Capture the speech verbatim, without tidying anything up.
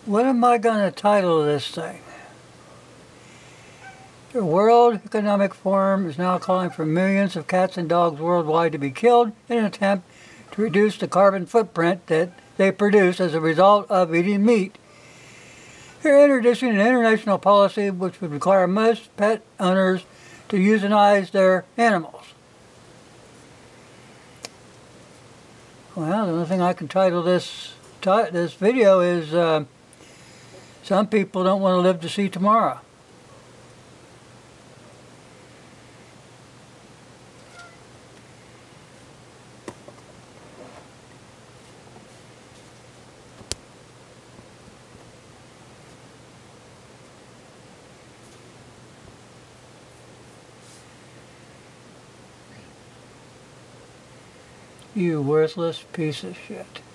What am I going to title this thing? The World Economic Forum is now calling for millions of cats and dogs worldwide to be killed in an attempt to reduce the carbon footprint that they produce as a result of eating meat. They're introducing an international policy which would require most pet owners to euthanize their animals. Well, the only thing I can title this this video is uh, some people don't want to live to see tomorrow. You worthless piece of shit.